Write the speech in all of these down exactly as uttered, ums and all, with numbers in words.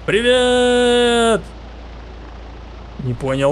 Привет! Не понял.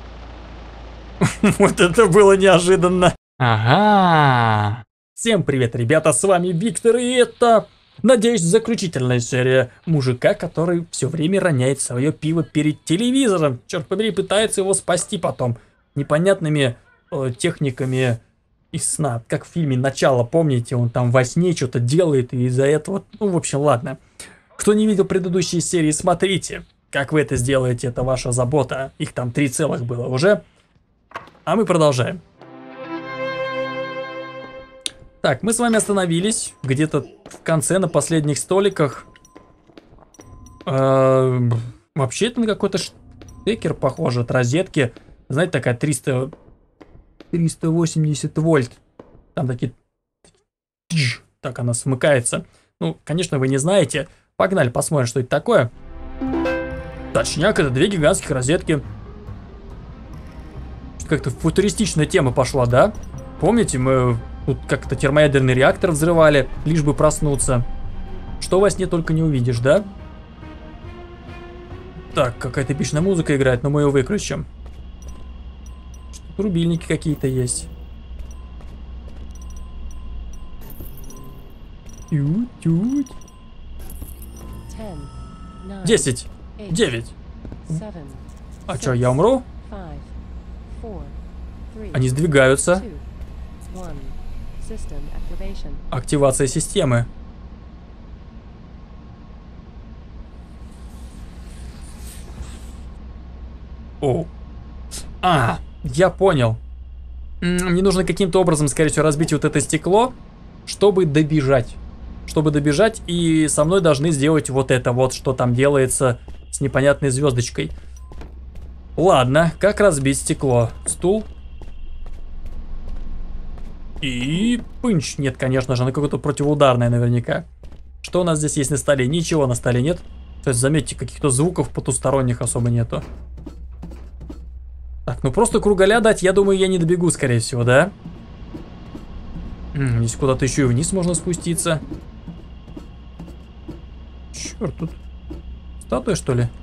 Вот это было неожиданно. Ага. Всем привет, ребята, с вами Виктор, и это, надеюсь, заключительная серия мужика, который все время роняет свое пиво перед телевизором. Черт побери, пытается его спасти потом непонятными э, техниками из сна. Как в фильме «Начало», помните, он там во сне что-то делает, и из-за этого, ну, в общем, ладно. Кто не видел предыдущие серии, смотрите. Как вы это сделаете, это ваша забота. Их там три целых было уже. А мы продолжаем. Так, мы с вами остановились где-то в конце, на последних столиках. Э-э- вообще это на какой-то штекер похоже от розетки. Знаете, такая триста... триста восемьдесят вольт. Там такие... Так она смыкается. Ну, конечно, вы не знаете. Погнали, посмотрим, что это такое. Точняк, это две гигантских розетки. Как-то футуристичная тема пошла, да? Помните, мы тут как-то термоядерный реактор взрывали, лишь бы проснуться. Что во сне только не увидишь, да? Так, какая-то эпичная музыка играет, но мы ее выключим. Что-то рубильники какие-то есть. Тють-тють. Десять. Девять. А что, я умру? Они сдвигаются. Активация системы. О. А, я понял. Мне нужно каким-то образом, скорее всего, разбить вот это стекло, чтобы добежать. Чтобы добежать, и со мной должны сделать вот это вот, что там делается с непонятной звездочкой. Ладно, как разбить стекло? Стул. И пынч. Нет, конечно же, на какое-то противоударное наверняка. Что у нас здесь есть на столе? Ничего на столе нет. То есть, заметьте, каких-то звуков потусторонних особо нету. Так, ну просто кругаля дать, я думаю, я не добегу, скорее всего, да? М-м, здесь куда-то еще и вниз можно спуститься. Черт, тут статуя, что ли?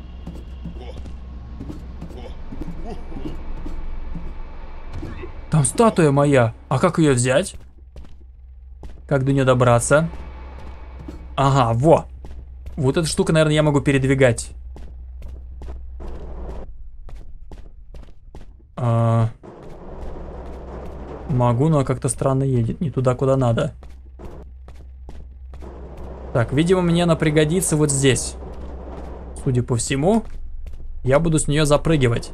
Там статуя моя. А как ее взять? Как до нее добраться? Ага, во. Вот эта штука, наверное, я могу передвигать. А... Могу, но как-то странно едет. Не туда, куда надо. Так, видимо, мне она пригодится вот здесь. Судя по всему, я буду с нее запрыгивать.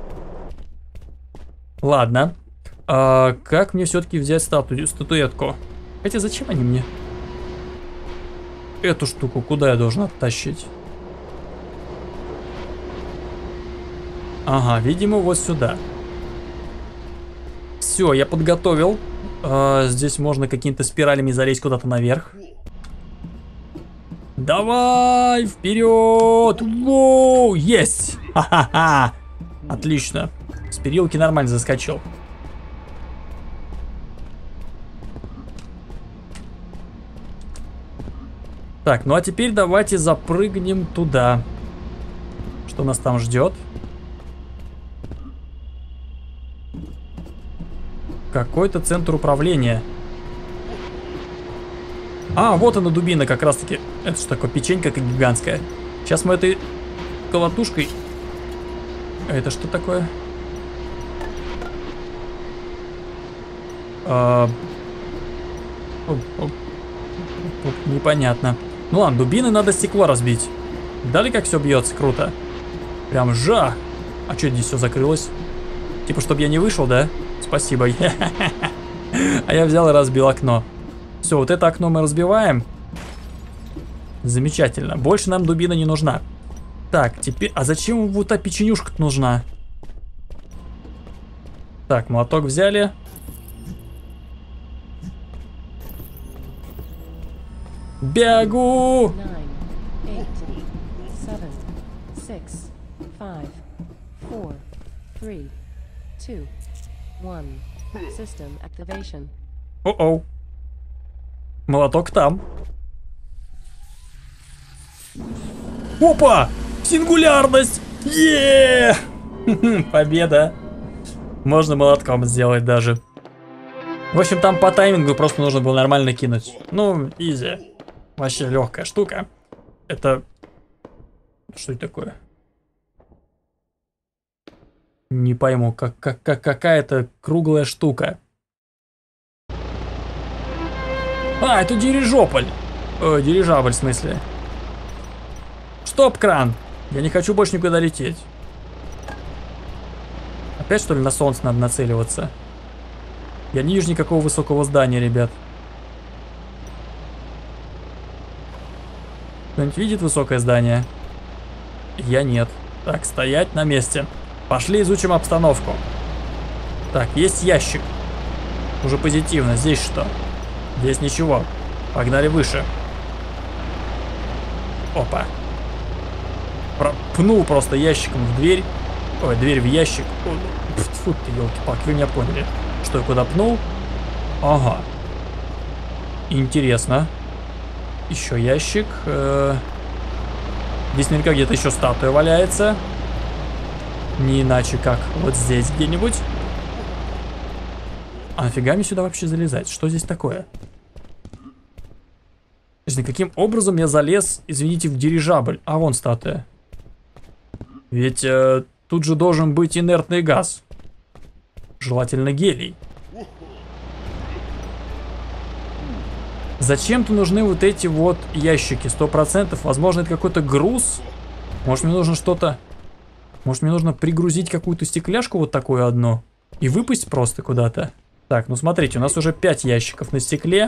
Ладно. А как мне все-таки взять статую, статуэтку? Хотя зачем они мне? Эту штуку куда я должен оттащить? Ага, видимо, вот сюда. Все, я подготовил. А, здесь можно какими-то спиралями залезть куда-то наверх. Давай, вперед! Воу, есть! Ха-ха-ха! Отлично. С перилки нормально заскочил. Так, ну а теперь давайте запрыгнем туда. Что нас там ждет? Какой-то центр управления. А, вот она дубина как раз таки. Это что такое, печенька как гигантская. Сейчас мы этой колотушкой... Это что такое? А... Оп, оп, оп, непонятно. Ну ладно, дубины надо стекло разбить. Дали как все бьется, круто. Прям жах. А что здесь все закрылось? Типа, чтобы я не вышел, да? Спасибо. А я взял и разбил окно. Все, вот это окно мы разбиваем. Замечательно. Больше нам дубина не нужна. Так, теперь... А зачем вот та печенюшка нужна? Так, молоток взяли. Бегу! О-оу. Молоток там. Опа! Сингулярность! Еее! Победа! Можно молотком сделать даже. В общем, там по таймингу просто нужно было нормально кинуть. Ну, изи. Вообще легкая штука. Это... Что это такое? Не пойму, как, как, как какая-то круглая штука. А, это дирижополь. О, дирижабль, в смысле. Стоп, кран. Я не хочу больше никуда лететь. Опять, что ли, на солнце надо нацеливаться? Я не вижу никакого высокого здания, ребят. Кто-нибудь видит высокое здание? Я нет. Так, стоять на месте. Пошли изучим обстановку. Так, есть ящик. Уже позитивно. Здесь что? Здесь ничего. Погнали выше. Опа. Про пнул просто ящиком в дверь. Ой, дверь в ящик. Фу ты, елки-палки, вы меня поняли. Что я куда пнул? Ага. Интересно. Еще ящик. Здесь наверняка где-то еще статуя валяется. Не иначе как вот здесь где-нибудь. А нафига мне сюда вообще залезать? Что здесь такое? Каким образом я залез, извините, в дирижабль? А вон статуя. Ведь э, тут же должен быть инертный газ. Желательно гелий. Зачем-то нужны вот эти вот ящики, сто процентов. Возможно, это какой-то груз. Может, мне нужно что-то... Может, мне нужно пригрузить какую-то стекляшку вот такую одну и выпасть просто куда-то. Так, ну смотрите, у нас уже пять ящиков на стекле.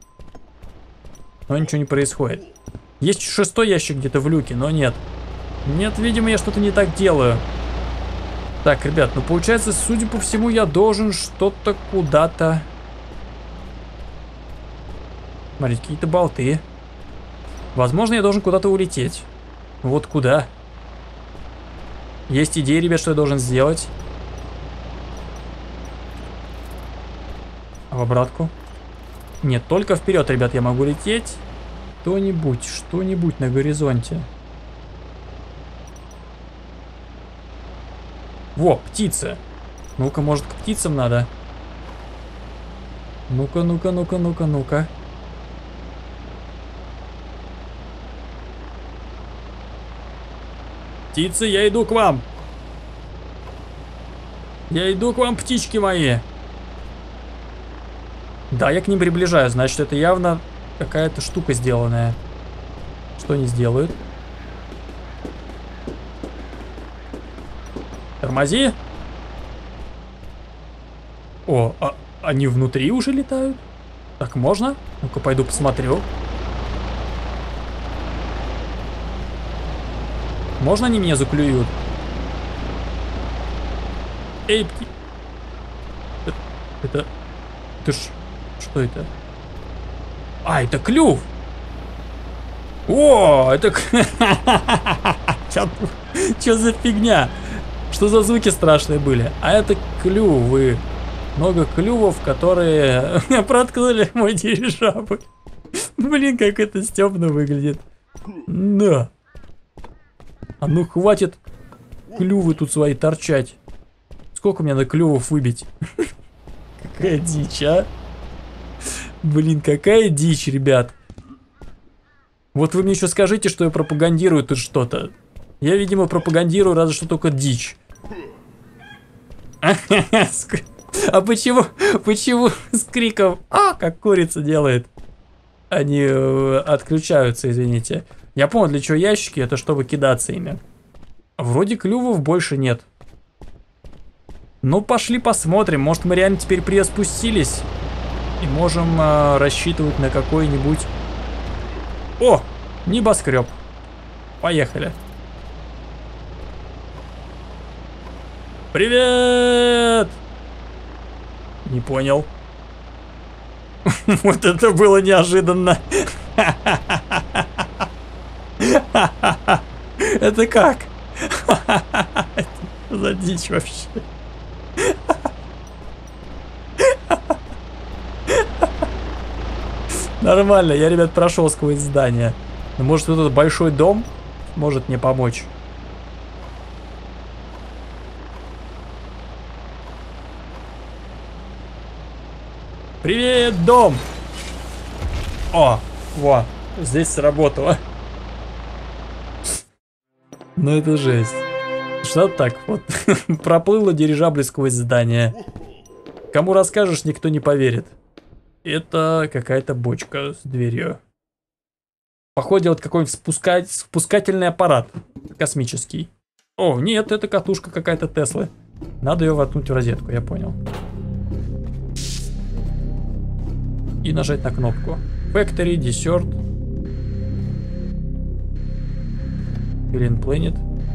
Но ничего не происходит. Есть шестой ящик где-то в люке, но нет. Нет, видимо, я что-то не так делаю. Так, ребят, ну получается, судя по всему, я должен что-то куда-то... Смотрите, какие-то болты. Возможно, я должен куда-то улететь. Вот куда? Есть идеи, ребят, что я должен сделать. А в обратку? Нет, только вперед, ребят, я могу лететь. Что-нибудь, что-нибудь на горизонте. Во, птица. Ну-ка, может, к птицам надо? Ну-ка, ну-ка, ну-ка, ну-ка, ну-ка. Птицы, я иду к вам. Я иду к вам, птички мои. Да, я к ним приближаюсь. Значит, это явно какая-то штука сделанная. Что они сделают? Тормози. О, а они внутри уже летают? Так можно? Ну-ка, пойду посмотрю. Можно они меня заклюют? Эй, пти... Это... Это... Это ж... Что это? А, это клюв! О, это... Что за фигня? Что за звуки страшные были? А это клювы. Много клювов, которые проткнули мой дирижабль. Блин, как это стёбно выглядит. Да. А ну хватит клювы тут свои торчать. Сколько мне надо клювов выбить? Какая дичь, а? Блин, какая дичь, ребят. Вот вы мне еще скажите, что я пропагандирую тут что-то. Я, видимо, пропагандирую разве что только дичь. А почему, почему с криком «А!», как курица делает, они э, отключаются, извините. Я понял, для чего ящики, это чтобы кидаться ими. Вроде клювов больше нет. Ну, пошли посмотрим, может мы реально теперь приспустились и можем э, рассчитывать на какой-нибудь... О, небоскреб. Поехали. Привет! Не понял. Вот это было неожиданно. Это как? Что за дичь вообще? Нормально, я, ребят, прошел сквозь здание. Ну, может, вот этот большой дом? может мне помочь. Привет, дом! О, во, здесь сработало. Ну это жесть. Что так вот? Проплыло дирижабль сквозь здание. Кому расскажешь, никто не поверит. Это какая-то бочка с дверью. Походу, вот какой-нибудь спускать, спускательный аппарат космический. О, нет, это катушка какая-то Теслы. Надо ее воткнуть в розетку, я понял. И нажать на кнопку. Factory, Desert. Green Planet.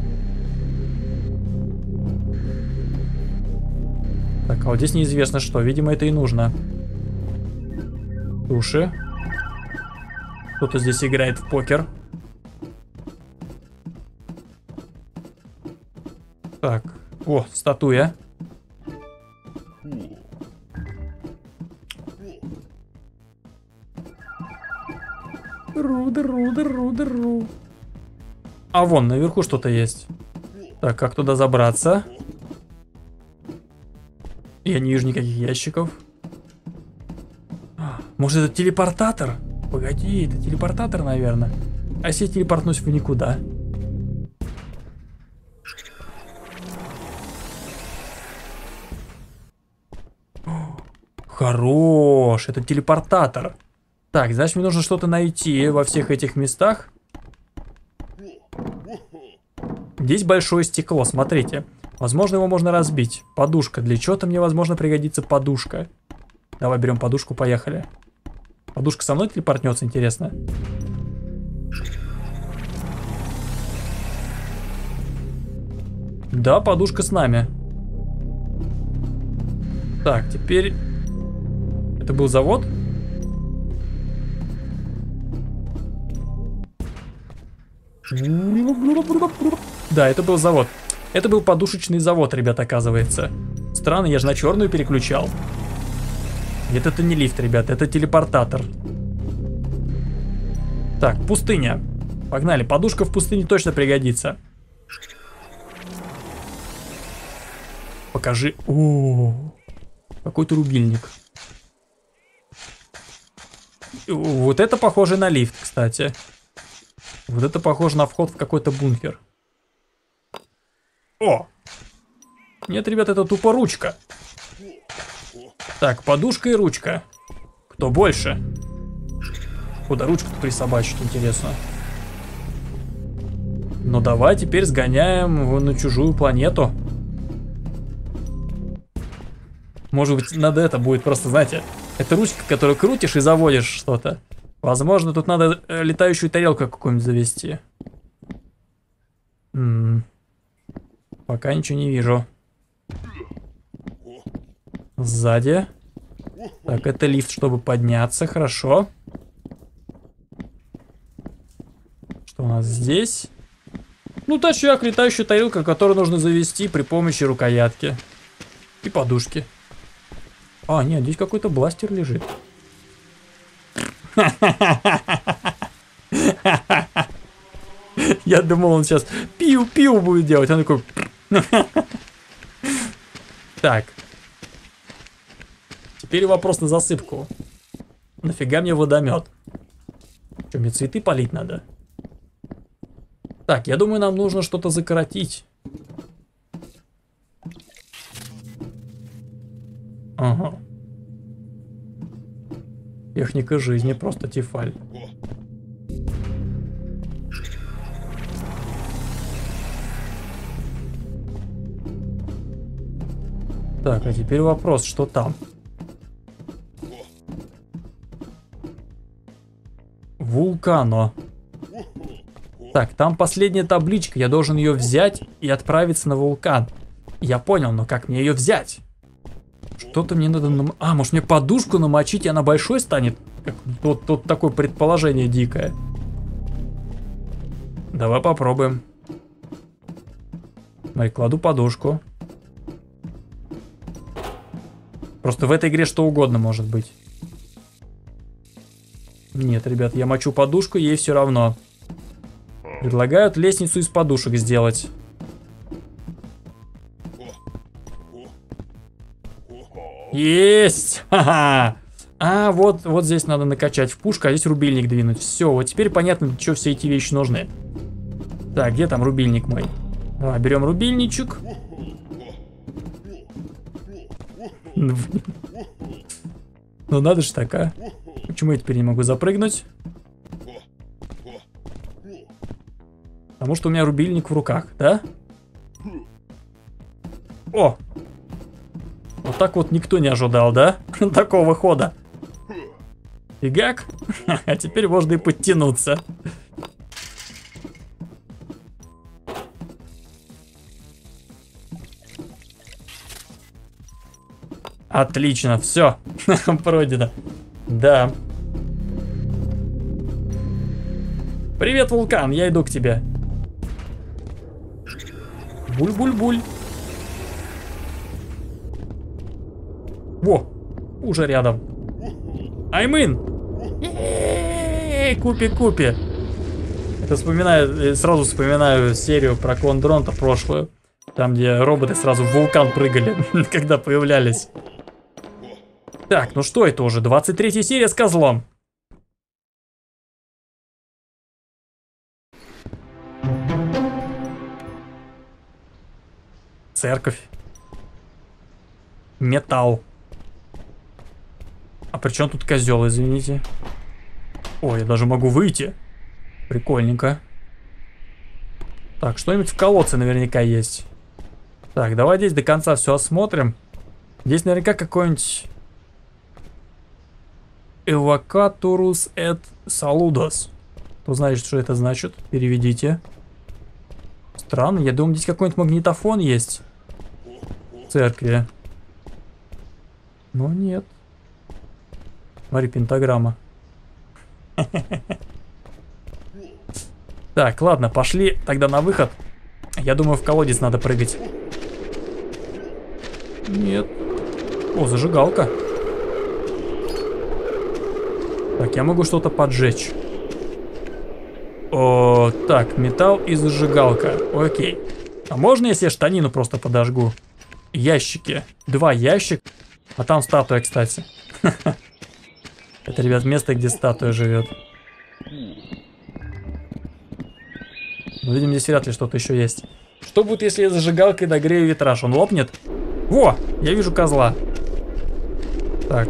Так, а вот здесь неизвестно что. Видимо, это и нужно. Души. Кто-то здесь играет в покер. Так. О, статуя. Ру, ру, ру, ру. А вон, наверху что-то есть. Так, как туда забраться? Я не вижу никаких ящиков. Может, это телепортатор? Погоди, это телепортатор, наверное. А если я телепортнусь в никуда? Хорош, это телепортатор. Так, значит, мне нужно что-то найти во всех этих местах. Здесь большое стекло, смотрите. Возможно, его можно разбить. Подушка. Для чего-то мне, возможно, пригодится подушка. Давай берем подушку, поехали. Подушка со мной телепортнется, интересно. Да, подушка с нами. Так, теперь... Это был завод? Да, это был завод. Это был подушечный завод, ребят, оказывается. Странно, я же на черную переключал. Нет, это не лифт, ребят, это телепортатор. Так, пустыня. Погнали, подушка в пустыне точно пригодится. Покажи. О, какой-то рубильник. Вот это похоже на лифт, кстати. Вот это похоже на вход в какой-то бункер. О! Нет, ребят, это тупо ручка. Так, подушка и ручка. Кто больше? Куда ручку-то присобачить, интересно. Ну давай теперь сгоняем на чужую планету. Может быть, надо это будет просто, знаете, это ручка, которую крутишь и заводишь что-то. Возможно, тут надо летающую тарелку какую-нибудь завести. М-м. Пока ничего не вижу. Сзади. Так, это лифт, чтобы подняться, хорошо. Что у нас здесь? Ну, тачак, летающая тарелка, которую нужно завести при помощи рукоятки. И подушки. А, нет, здесь какой-то бластер лежит. Я думал, он сейчас пиу-пиу будет делать. Он такой... Так. Теперь вопрос на засыпку. Нафига мне водомет? Что, мне цветы полить надо? Так, я думаю, нам нужно что-то закоротить. Ага. Техника жизни, просто тефаль. Так, а теперь вопрос, что там? Вулкано. Так, там последняя табличка, я должен ее взять и отправиться на вулкан. Я понял, но как мне ее взять? Что-то мне надо... Нам... А, может мне подушку намочить, и она большой станет? Как... Вот, вот такое предположение дикое. Давай попробуем. Смотри, кладу подушку. Просто в этой игре что угодно может быть. Нет, ребят, я мочу подушку, ей все равно. Предлагают лестницу из подушек сделать. Есть! Ха-ха! А, вот, вот здесь надо накачать в пушку, а здесь рубильник двинуть. Все, вот теперь понятно, для чего все эти вещи нужны. Так, где там рубильник мой? Давай, берем рубильничек. Ну надо же так, а? Почему я теперь не могу запрыгнуть? Потому что у меня рубильник в руках, да? О! Вот так вот никто не ожидал, да? Такого хода. Фигак. А теперь можно и подтянуться. Отлично, все. Пройдено. Да. Привет, вулкан, я иду к тебе. Буль-буль-буль. Во, уже рядом. Аймын! Купи-купи. Это вспоминаю, сразу вспоминаю серию про клон Дронта прошлую. Там, где роботы сразу в вулкан прыгали, когда появлялись. Так, ну что это уже? двадцать третья серия с козлом. Церковь. Металл. А при чем тут козел, извините? Ой, я даже могу выйти. Прикольненько. Так, что-нибудь в колодце наверняка есть. Так, давай здесь до конца все осмотрим. Здесь наверняка какой-нибудь... Эвакатурус эт салудос. Кто знает, что это значит? Переведите. Странно, я думаю, здесь какой-нибудь магнитофон есть. В церкви. Но нет. Смотри, пентаграмма. Так, ладно, пошли тогда на выход. Я думаю, в колодец надо прыгать. Нет. О, зажигалка. Так, я могу что-то поджечь. О, так, металл и зажигалка. Окей. А можно, если я штанину просто подожгу? Ящики. Два ящика. А там статуя, кстати. Это, ребят, место, где статуя живет. Ну, видимо, здесь вряд ли что-то еще есть. Что будет, если я зажигалкой нагрею витраж? Он лопнет? Во! Я вижу козла. Так.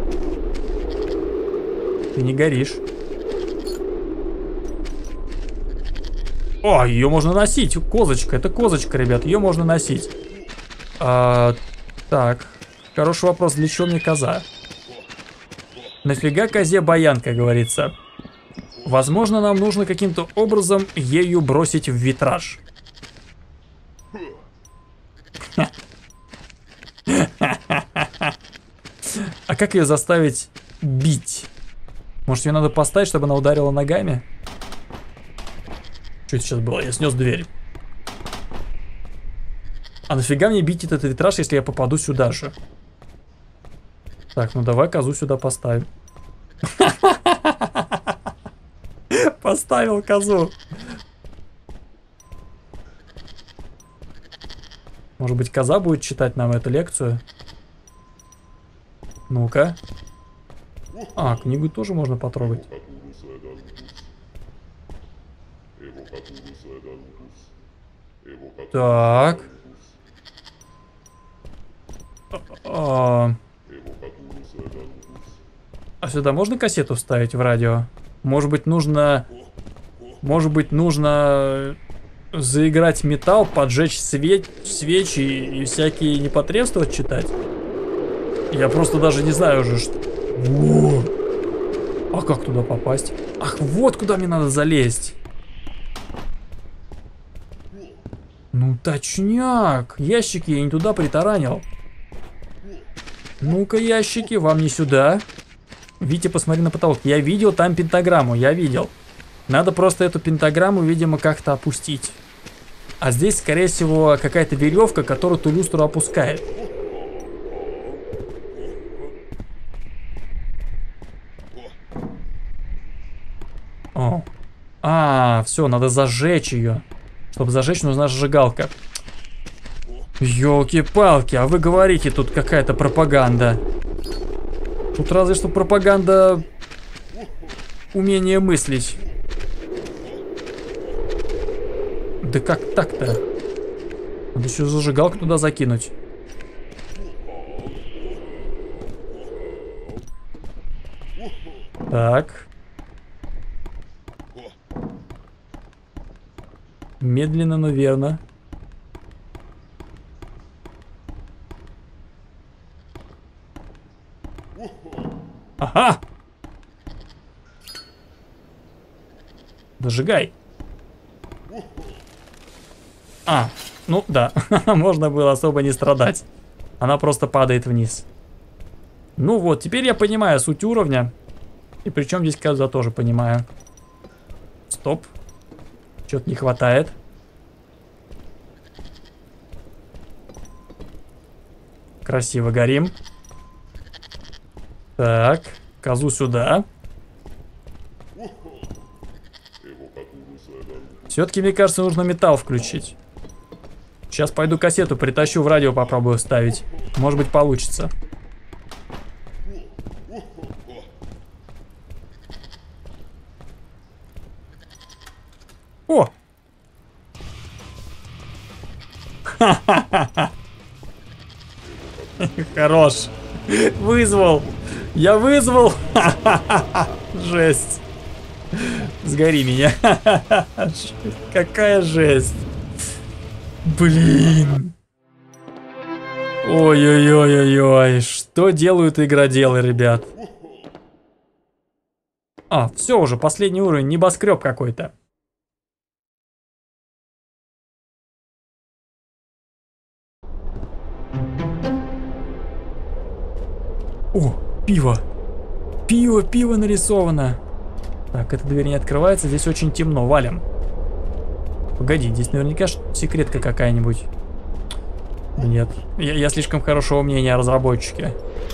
Ты не горишь. О, ее можно носить. Козочка. Это козочка, ребят. Ее можно носить. А, так. Хороший вопрос. Для чего мне коза? Нафига козе баян, как говорится. Возможно, нам нужно каким-то образом ею бросить в витраж. А как ее заставить бить? Может, ее надо поставить, чтобы она ударила ногами? Что это сейчас было? Я снес дверь. А нафига мне бить этот витраж, если я попаду сюда же? Так, ну давай козу сюда поставим. Поставил козу. Может быть, коза будет читать нам эту лекцию? Ну-ка. А, книгу тоже можно потрогать. Так. А, а сюда можно кассету вставить в радио? Может быть, нужно... Может быть, нужно заиграть металл, поджечь свеч... свечи и всякие непотребства читать? Я просто даже не знаю уже, что... Во! А как туда попасть? Ах, вот куда мне надо залезть. Ну, точняк. Ящики я не туда притаранил. Ну-ка, ящики, вам не сюда. Витя, посмотри на потолок. Я видел там пентаграмму, я видел. Надо просто эту пентаграмму, видимо, как-то опустить. А здесь, скорее всего, какая-то веревка, которую ту люстру опускает. О, А, все, надо зажечь ее. Чтобы зажечь, нужна сжигалка. Ёлки-палки, а вы говорите, тут какая-то пропаганда. Тут разве что пропаганда умения мыслить. Да как так-то? Надо еще зажигалку туда закинуть. Так. Медленно, но верно. Ага! Зажигай. А, ну да, можно было особо не страдать. Она просто падает вниз. Ну вот, теперь я понимаю суть уровня. И причем здесь Каза тоже понимаю. Стоп. Чего-то не хватает. Красиво горим. Так, козу сюда. Все-таки, мне кажется, нужно металл включить. Сейчас пойду кассету притащу, в радио попробую вставить. Может быть, получится. О! Ха-ха-ха! Хорош. Вызвал. Я вызвал. Жесть. Сгори меня. Какая жесть. Блин. Ой-ой-ой-ой-ой. Что делают игроделы, ребят? А, все уже, последний уровень. Небоскреб какой-то. О, пиво. Пиво, пиво нарисовано. Так, эта дверь не открывается, здесь очень темно, валим. Погоди, здесь наверняка секретка какая-нибудь. Нет, я, я слишком хорошего мнения о разработчике.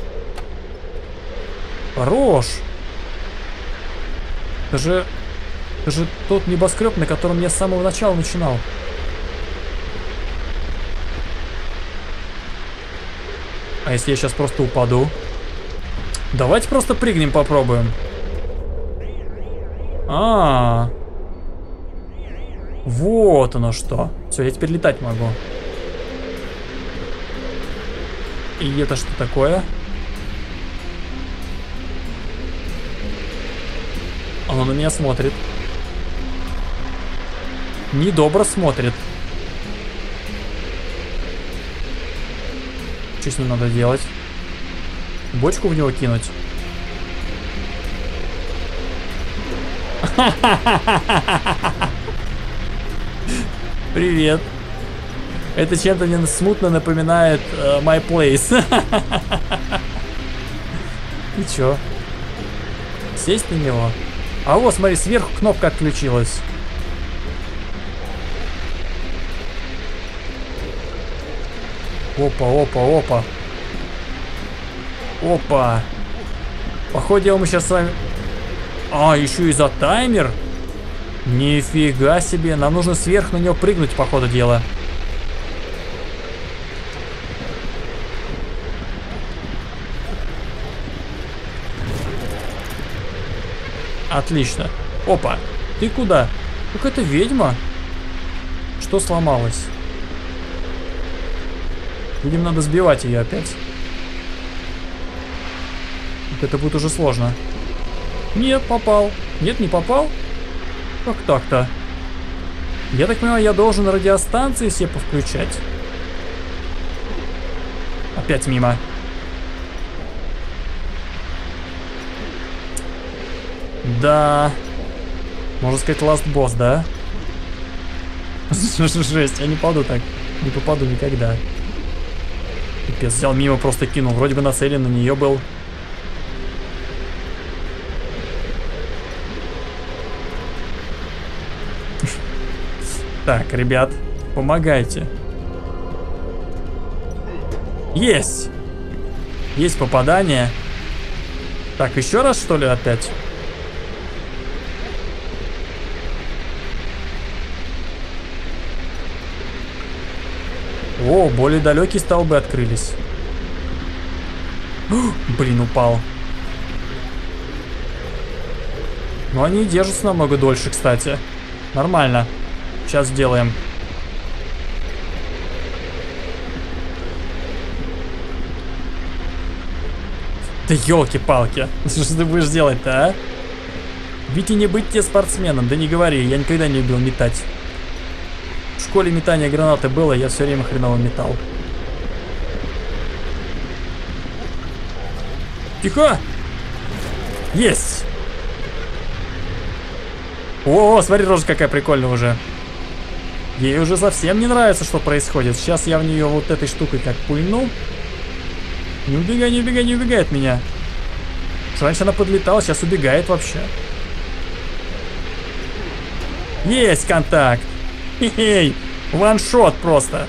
Хорош. Это же, это же тот небоскреб, на котором я с самого начала начинал. А если я сейчас просто упаду? Давайте просто прыгнем, попробуем. А, -а, а. Вот оно что. Все, я теперь летать могу. И это что такое? Оно на меня смотрит. Недобро смотрит. Что с ним надо делать? Бочку в него кинуть? Привет. Это чем-то мне смутно напоминает uh, My Place. И чё? Сесть на него? А вот, смотри, сверху кнопка отключилась. Опа, опа, опа. Опа. Походу, мы сейчас с вами... А, еще и за таймер? Нифига себе. Нам нужно сверху на него прыгнуть, по ходу дела. Отлично. Опа. Ты куда? Какая-то ведьма. Что сломалось? Видимо, надо сбивать ее опять. Вот это будет уже сложно. Нет, попал. Нет, не попал. Как так-то? Я так понимаю, я должен радиостанции все повключать. Опять мимо. Да. Можно сказать, last boss, да? Жесть, я не попаду так. Не попаду никогда. Пипец, взял мимо, просто кинул. Вроде бы нацелен на нее был. Так, ребят, помогайте. Есть! Есть попадание. Так, еще раз, что ли, опять? О, более далекие столбы открылись. О, блин, упал. Но они держатся намного дольше, кстати. Нормально. Сейчас сделаем. Да елки-палки. Что ты будешь делать-то, а? Ведь и не быть тебе спортсменом, да не говори, я никогда не любил метать. В школе метание гранаты было, я все время хреново метал. Тихо! Есть! О, смотри, рожа какая прикольная уже. Ей уже совсем не нравится, что происходит. Сейчас я в нее вот этой штукой как пульну. Не убегай, не убегай, не убегай от меня. Раньше она подлетала, сейчас убегает вообще. Есть контакт. Хе-хей. Ваншот просто.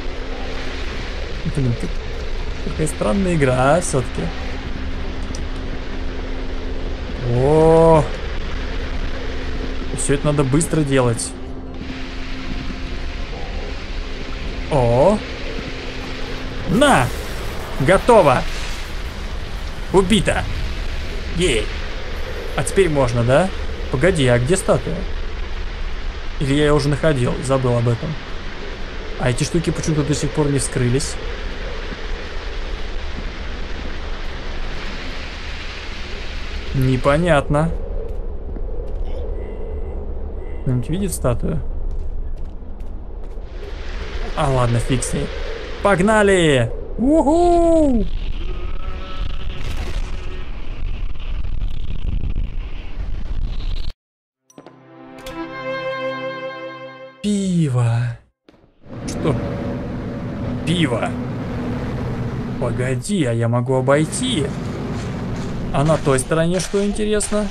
Блин, какая странная игра, а, все-таки. О, все это надо быстро делать. О, на, готово. Убито. Ей. А теперь можно, да? Погоди, а где статуя? Или я ее уже находил, забыл об этом. А эти штуки почему-то до сих пор не вскрылись. Непонятно. Кто-нибудь видит статую? А ладно, фиг с ней. Погнали! Уху! Пиво. Что? Пиво. Погоди, а я могу обойти. А на той стороне что интересно?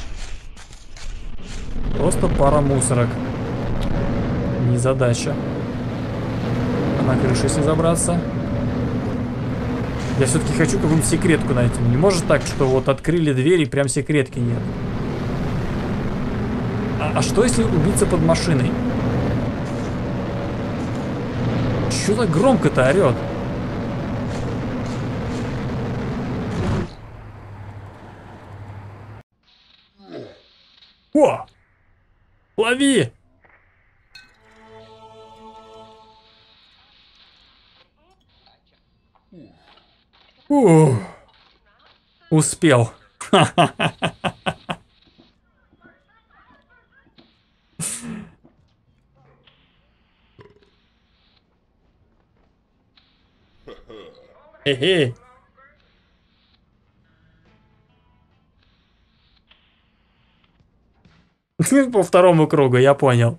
Просто пара мусорок. Не задача. А на крышу если забраться? Я все-таки хочу какую-нибудь секретку найти. Не может так, что вот открыли дверь и прям секретки нет. А, а что если убийца под машиной? Чё так громко-то орёт? О! Лови! Ух. Успел. Хе-хе. По второму кругу, я понял.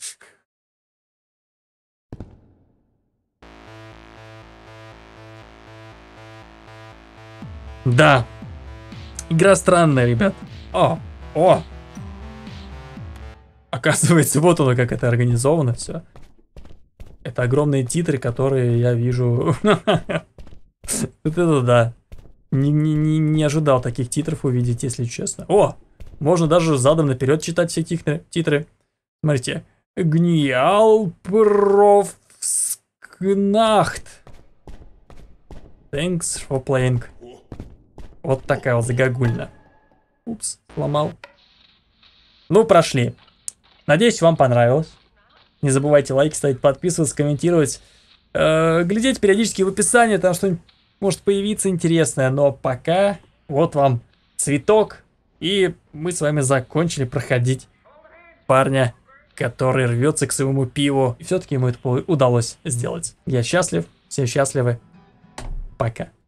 Да. Игра странная, ребят. О, о. Оказывается, вот оно, как это организовано все. Это огромные титры, которые я вижу. Вот это да. Не, не, не, не ожидал таких титров увидеть, если честно. О, можно даже задом наперед читать все титры. титры. Смотрите. Гниал профскнахт. Thanks for playing. Вот такая вот загогульна. Упс, сломал. Ну, прошли. Надеюсь, вам понравилось. Не забывайте лайки ставить, подписываться, комментировать. Э, глядеть периодически в описании, там что-нибудь может появиться интересное. Но пока вот вам цветок. И мы с вами закончили проходить парня, который рвется к своему пиву. И все-таки ему это удалось сделать. Я счастлив, все счастливы. Пока.